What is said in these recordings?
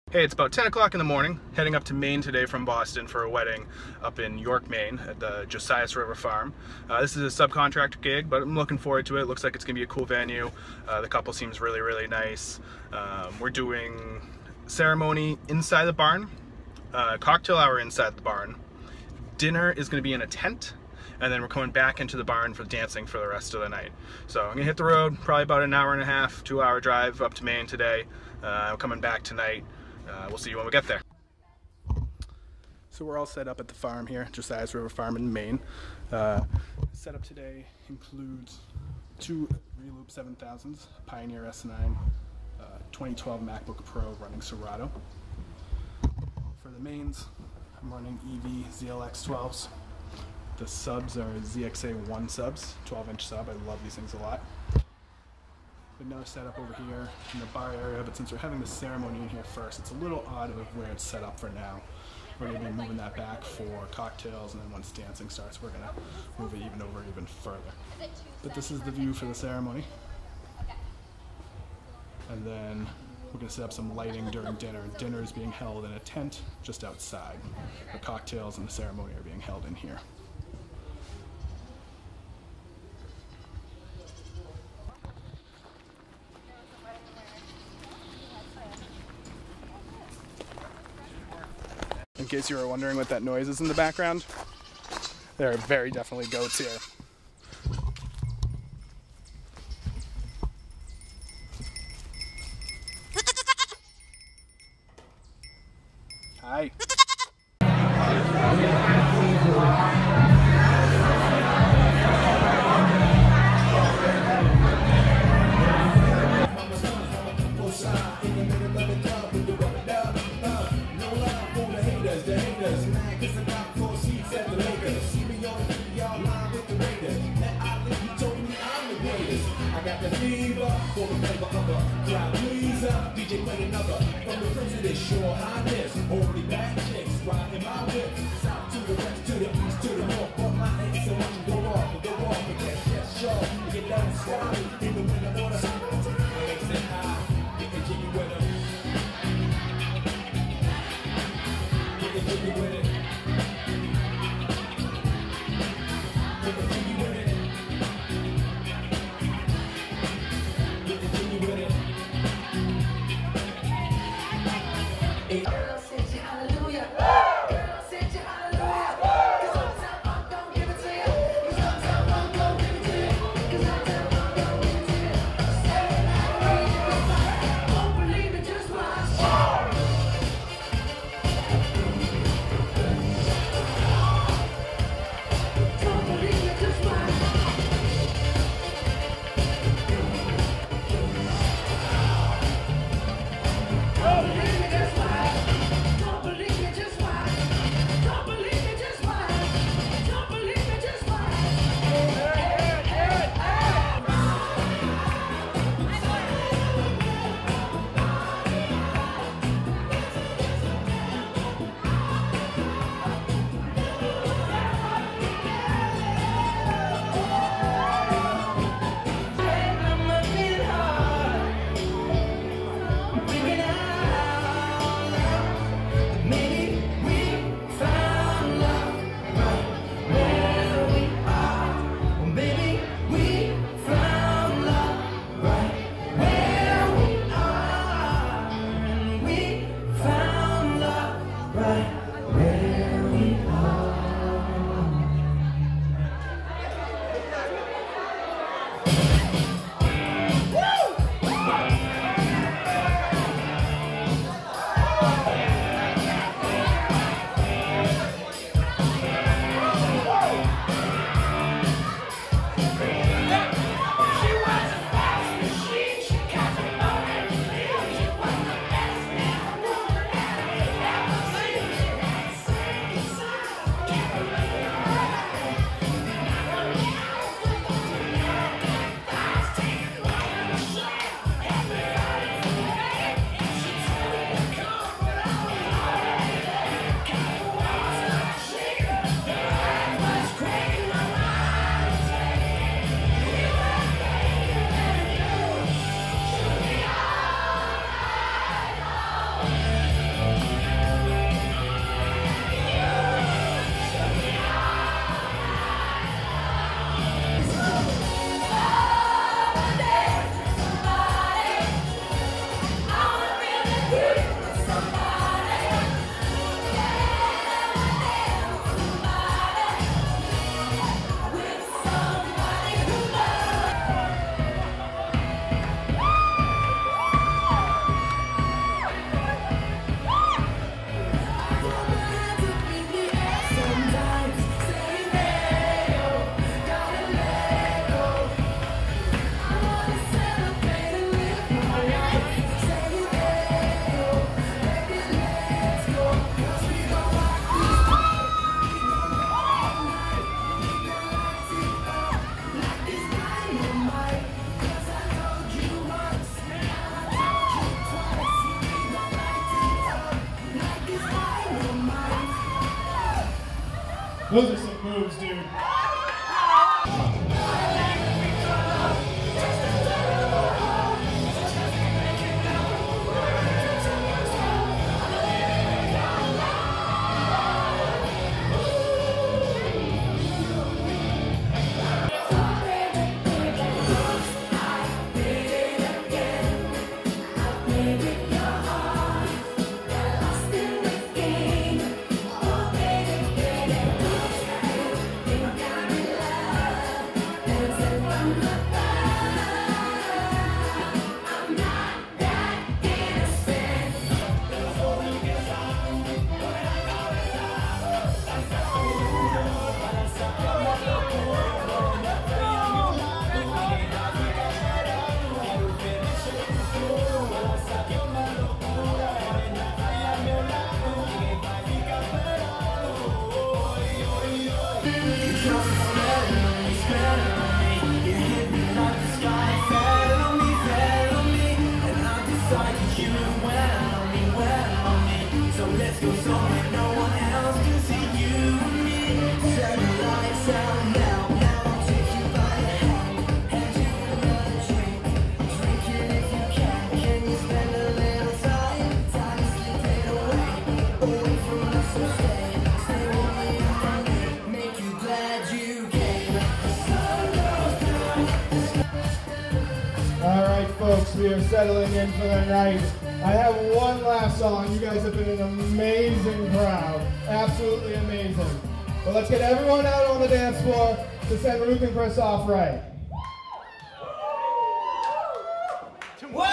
Hey, it's about 10 o'clock in the morning, heading up to Maine today from Boston for a wedding up in York, Maine at the Josias River Farm. This is a subcontract gig, but I'm looking forward to it. Looks like it's going to be a cool venue. The couple seems really, really nice. We're doing ceremony inside the barn, cocktail hour inside the barn. Dinner is going to be in a tent, and then we're coming back into the barn for dancing for the rest of the night. So I'm going to hit the road, probably about an hour and a half, 2-hour drive up to Maine today. I'm coming back tonight. We'll see you when we get there. So we're all set up at the farm here, Josias River Farm in Maine. Setup today includes 2 Reloop 7000s, Pioneer S9, 2012 MacBook Pro running Serato. For the mains, I'm running EV ZLX 12s. The subs are ZXA1 subs, 12-inch sub. I love these things a lot. Another setup over here in the bar area, but since we're having the ceremony in here first, it's a little odd of where it's set up for now. We're going to be moving that back for cocktails, and then once dancing starts, we're going to move it even further. But this is the view for the ceremony. And then we're going to set up some lighting during dinner. Dinner is being held in a tent just outside. The cocktails and the ceremony are being held in here. In case you were wondering what that noise is in the background, there are very definitely goats here. Hi. I got the fever for the member of a crowd pleaser. DJ play another from the first to this shore highness. Only bad chicks riding my whip. South to the west, to the east, to the north. But my ain't so much go off and get sure. Get down squally in the winter order. I ain't say hi, get jiggy with them. Get jiggy with it. Get jiggy with it. Those are some moves, dude. Folks, we are settling in for the night. I have one last song. You guys have been an amazing crowd. Absolutely amazing. But let's get everyone out on the dance floor to send Ruth and Chris off right. Well,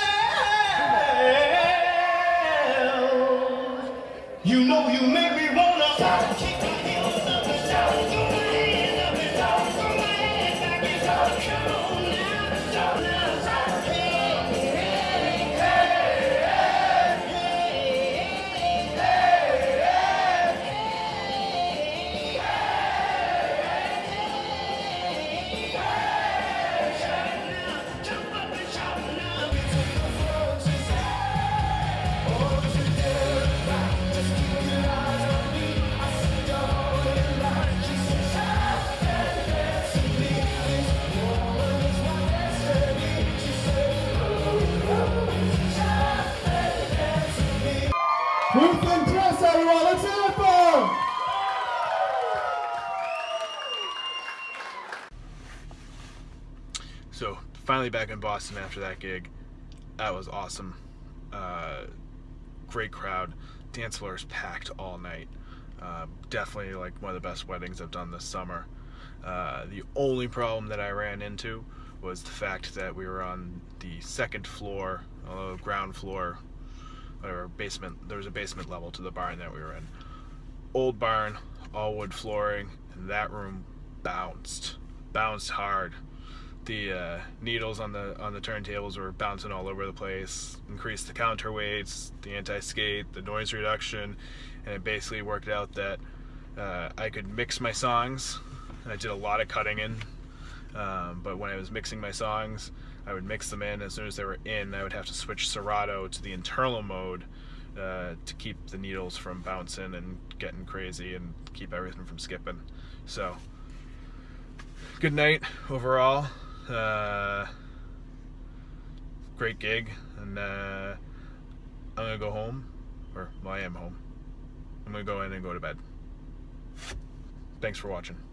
you know you make me wanna kick my heels up and down, throw my hands up and down, throw my head back and down. Come on now, Ruth and Chris, everyone, let's hear it for them! So, finally back in Boston after that gig. That was awesome. Great crowd. Dance floor is packed all night. Definitely like one of the best weddings I've done this summer. The only problem that I ran into was the fact that we were on the second floor, ground floor, or basement. There was a basement level to the barn that we were in. Old barn, all wood flooring, and that room bounced hard. The needles on the turntables were bouncing all over the place. Increased the counterweights, the anti-skate, the noise reduction, and it basically worked out that I could mix my songs. I did a lot of cutting in, but when I was mixing my songs, I would mix them in. As soon as they were in, I would have to switch Serato to the internal mode to keep the needles from bouncing and getting crazy and keep everything from skipping. So, good night overall. Great gig, and I'm gonna go home, or well, I am home. I'm gonna go in and go to bed. Thanks for watching.